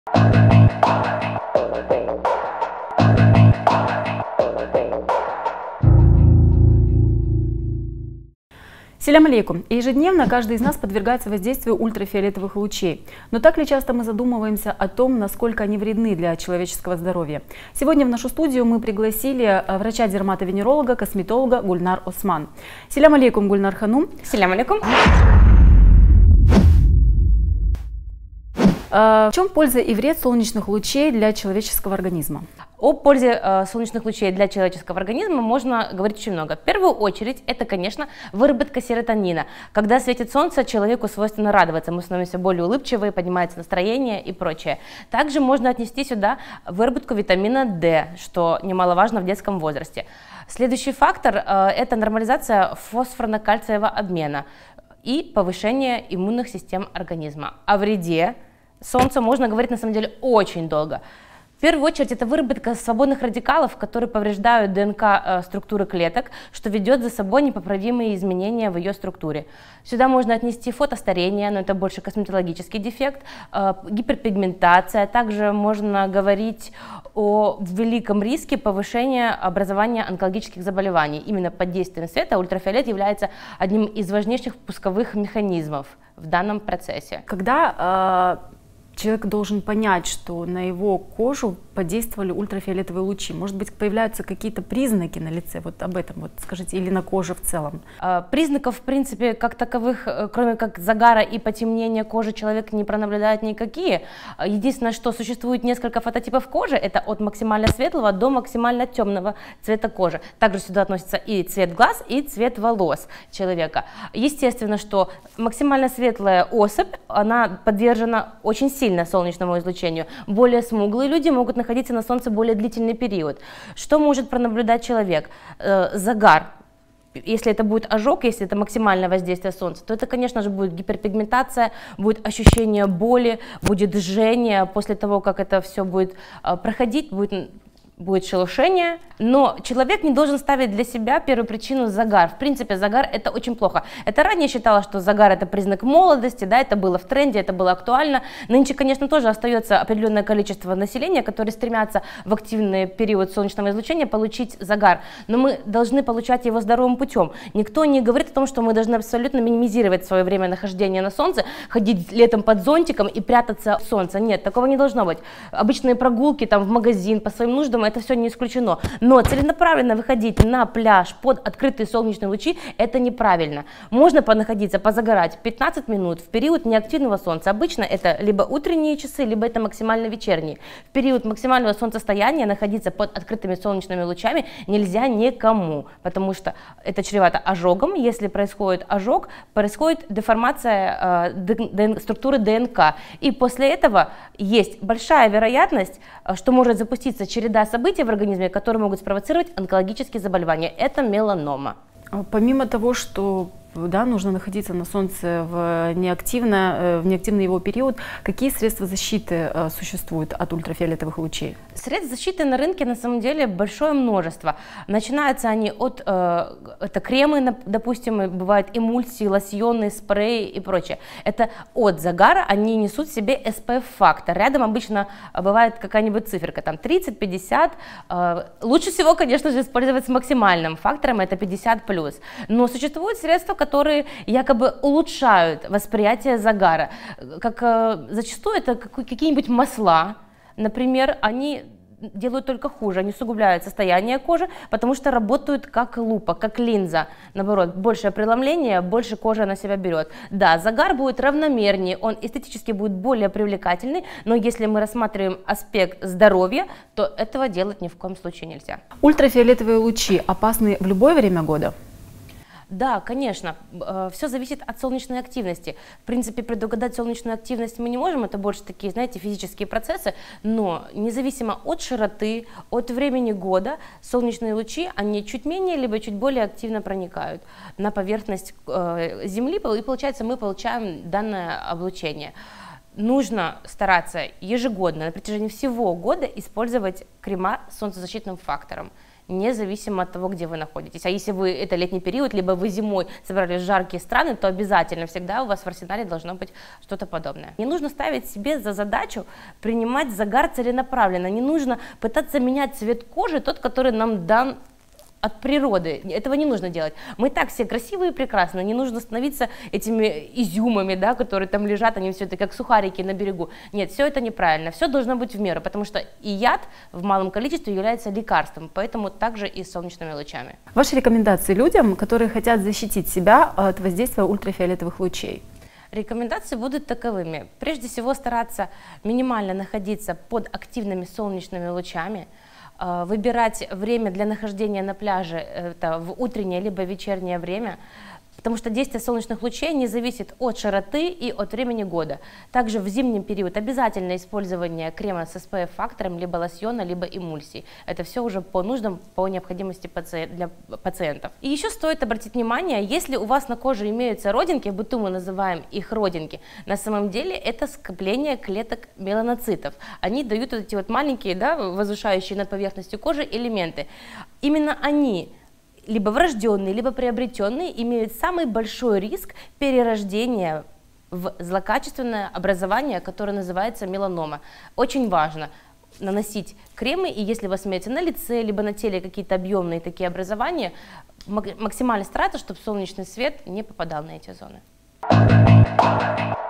Селям алейкум. Ежедневно каждый из нас подвергается воздействию ультрафиолетовых лучей. Но так ли часто мы задумываемся о том, насколько они вредны для человеческого здоровья? Сегодня в нашу студию мы пригласили врача-дерматовенеролога, косметолога Гульнар Осман. Селям алейкум, Гульнар Ханум. Селям алейкум. В чем польза и вред солнечных лучей для человеческого организма? О пользе солнечных лучей для человеческого организма можно говорить очень много. В первую очередь, это, конечно, выработка серотонина. Когда светит солнце, человеку свойственно радоваться, мы становимся более улыбчивые, поднимается настроение и прочее. Также можно отнести сюда выработку витамина D, что немаловажно в детском возрасте. Следующий фактор – это нормализация фосфорно-кальциевого обмена и повышение иммунных систем организма. О вреде солнца можно говорить на самом деле очень долго. В первую очередь это выработка свободных радикалов, которые повреждают ДНК структуры клеток, что ведет за собой непоправимые изменения в ее структуре. Сюда можно отнести фотостарение, но это больше косметологический дефект, гиперпигментация. Также можно говорить о великом риске повышения образования онкологических заболеваний. Именно под действием света ультрафиолет является одним из важнейших пусковых механизмов в данном процессе. Когда человек должен понять, что на его кожу подействовали ультрафиолетовые лучи? Может быть, появляются какие-то признаки на лице? Вот об этом вот скажите, или на коже в целом? Признаков, в принципе, как таковых, кроме как загара и потемнения кожи, человек не пронаблюдает никакие. Единственное, что существует несколько фототипов кожи, это от максимально светлого до максимально темного цвета кожи. Также сюда относится и цвет глаз, и цвет волос человека. Естественно, что максимально светлая особь, она подвержена очень сильно солнечному излучению. Более смуглые люди могут находиться на солнце более длительный период. Что может пронаблюдать человек? Загар. Если это будет ожог, если это максимальное воздействие солнца, то это, конечно же, будет гиперпигментация, будет ощущение боли, будет жжение. После того, как это все будет проходить, будет шелушение, но человек не должен ставить для себя первую причину загар. В принципе, загар – это очень плохо. Это ранее считалось, что загар – это признак молодости, да, это было в тренде, это было актуально. Нынче, конечно, тоже остается определенное количество населения, которые стремятся в активный период солнечного излучения получить загар, но мы должны получать его здоровым путем. Никто не говорит о том, что мы должны абсолютно минимизировать свое время нахождения на солнце, ходить летом под зонтиком и прятаться от солнца. Нет, такого не должно быть. Обычные прогулки там, в магазин по своим нуждам – это все не исключено. Но целенаправленно выходить на пляж под открытые солнечные лучи – это неправильно. Можно понаходиться, позагорать 15 минут в период неактивного солнца. Обычно это либо утренние часы, либо это максимально вечерние. В период максимального солнцестояния находиться под открытыми солнечными лучами нельзя никому, потому что это чревато ожогом. Если происходит ожог, происходит деформация структуры ДНК. И после этого есть большая вероятность, что может запуститься череда событий в организме, которые могут спровоцировать онкологические заболевания. Это меланома. Помимо того, что нужно находиться на солнце в неактивный его период, какие средства защиты существуют от ультрафиолетовых лучей? Средств защиты на рынке на самом деле большое множество. Начинаются они от это кремы, допустим, бывают эмульсии, лосьоны, спреи и прочее. Это от загара, они несут в себе SPF-фактор. Рядом обычно бывает какая-нибудь циферка, там 30-50. Лучше всего, конечно же, использовать с максимальным фактором, это 50+. Но существуют средства, которые якобы улучшают восприятие загара. Зачастую это какие-нибудь масла, например, они делают только хуже, они усугубляют состояние кожи, потому что работают как лупа, как линза. Наоборот, большее преломление, больше кожи на себя берет. Да, загар будет равномернее, он эстетически будет более привлекательный, но если мы рассматриваем аспект здоровья, то этого делать ни в коем случае нельзя. Ультрафиолетовые лучи опасны в любое время года? Да, конечно, все зависит от солнечной активности. В принципе, предугадать солнечную активность мы не можем, это больше такие, знаете, физические процессы, но независимо от широты, от времени года, солнечные лучи, они чуть менее, либо чуть более активно проникают на поверхность Земли, и получается, мы получаем данное облучение. Нужно стараться ежегодно, на протяжении всего года использовать крема с солнцезащитным фактором. независимо от того, где вы находитесь. А если вы это летний период, либо вы зимой собрались в жаркие страны, то обязательно всегда у вас в арсенале должно быть что-то подобное. Не нужно ставить себе за задачу принимать загар целенаправленно, не нужно пытаться менять цвет кожи, тот, который нам дан от природы. Этого не нужно делать. Мы так все красивые и прекрасные, не нужно становиться этими изюмами, да, которые там лежат, они все это как сухарики на берегу. Нет, все это неправильно, все должно быть в меру, потому что и яд в малом количестве является лекарством, поэтому также и с солнечными лучами. Ваши рекомендации людям, которые хотят защитить себя от воздействия ультрафиолетовых лучей? Рекомендации будут таковыми. Прежде всего стараться минимально находиться под активными солнечными лучами, выбирать время для нахождения на пляже это в утреннее либо вечернее время, потому что действие солнечных лучей не зависит от широты и от времени года. Также в зимний период обязательно использование крема с SPF-фактором, либо лосьона, либо эмульсий. Это все уже по нуждам, по необходимости для пациентов. И еще стоит обратить внимание, если у вас на коже имеются родинки, в быту мы называем их родинки, на самом деле это скопление клеток меланоцитов. Они дают вот эти вот маленькие, да, возвышающие над поверхностью кожи элементы. Именно они, либо врожденные, либо приобретенные, имеют самый большой риск перерождения в злокачественное образование, которое называется меланома. Очень важно наносить кремы, и если у вас имеются на лице, либо на теле какие-то объемные такие образования, максимально стараться, чтобы солнечный свет не попадал на эти зоны.